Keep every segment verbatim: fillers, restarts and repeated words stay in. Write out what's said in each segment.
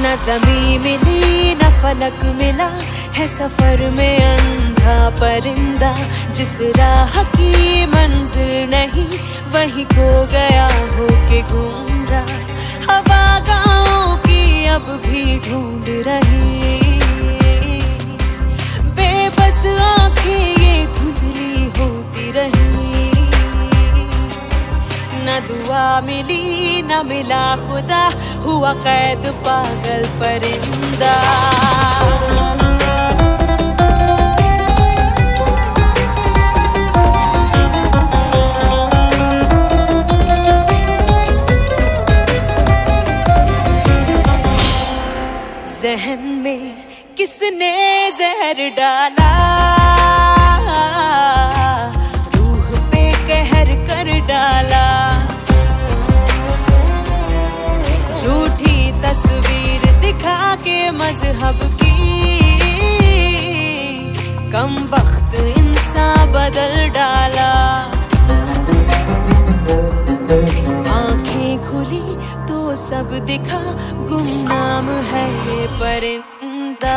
न ज़मीं मिली न फलक मिला है सफर में अंधा परिंदा। जिस राह की मंजिल नहीं वहीं खो गया हो के गुमराह। हवा गाँव की अब भी ढूंढ रही, बेबस आंखें ये धुंधली होती रही। न दुआ मिली न मिला खुदा, हुआ कैद पागल परिंदा। जहन में किसने जहर डाला, रूह पे कहर कर डाला। झूठी तस्वीर दिखा के मजहब की, कम वक्त इंसान बदल डाला। आंखें खुली तो सब दिखा, गुमनाम है ये परिंदा।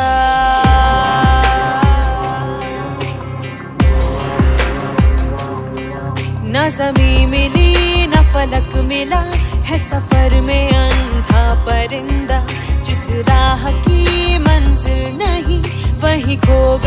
न ज़मीं मिली न फलक मिला है सफर में अंधा परिंदा। जिस राह की मंजिल नहीं वहीं खो